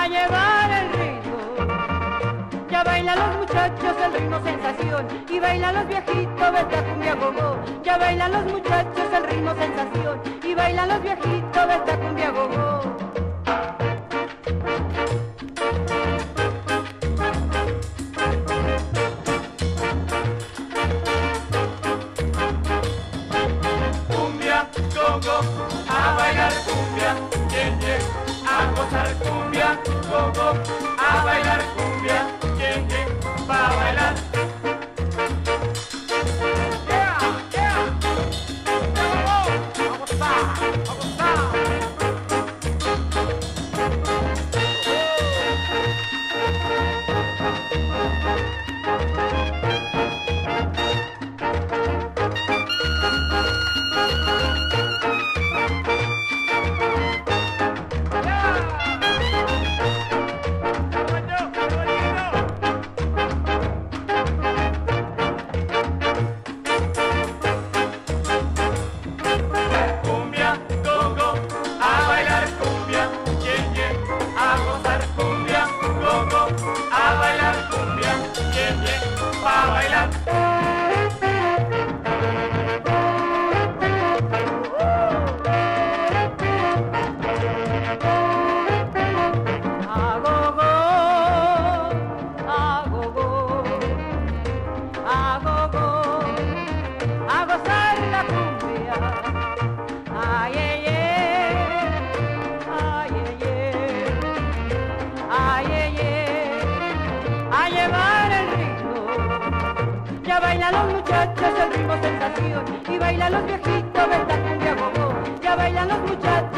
a llevar el ritmo. Ya bailan los muchachos el ritmo sensación y bailan los viejitos esta cumbia gogó. Ya bailan los muchachos el ritmo sensación y bailan los viejitos esta cumbia gogó. Cumbia, gogo, a bailar cumbia, yen, yen, a gozar cumbia, gogo, a bailar cumbia, yen, yen, pa' bailar. Yeah, yeah, vamos a gozar. Pa' bailar. A gogo, a gogo, a gogo, a gozar la cumbia. Ay, ay, ay, ay, ay, ay, a llevar el ritmo. Ya bailan los muchachos el ritmo sensación y bailan los viejitos esta cumbia gogó. Ya bailan los muchachos